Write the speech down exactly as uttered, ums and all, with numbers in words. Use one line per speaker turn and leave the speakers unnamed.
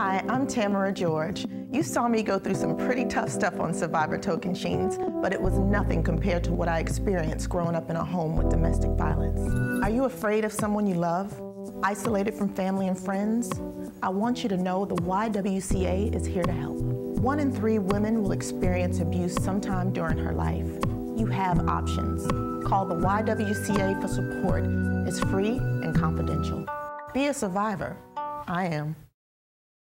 Hi, I'm Tamara George. You saw me go through some pretty tough stuff on Survivor Token Sheens, but it was nothing compared to what I experienced growing up in a home with domestic violence. Are you afraid of someone you love? Isolated from family and friends? I want you to know the Y W C A is here to help. One in three women will experience abuse sometime during her life. You have options. Call the Y W C A for support. It's free and confidential. Be a survivor. I am.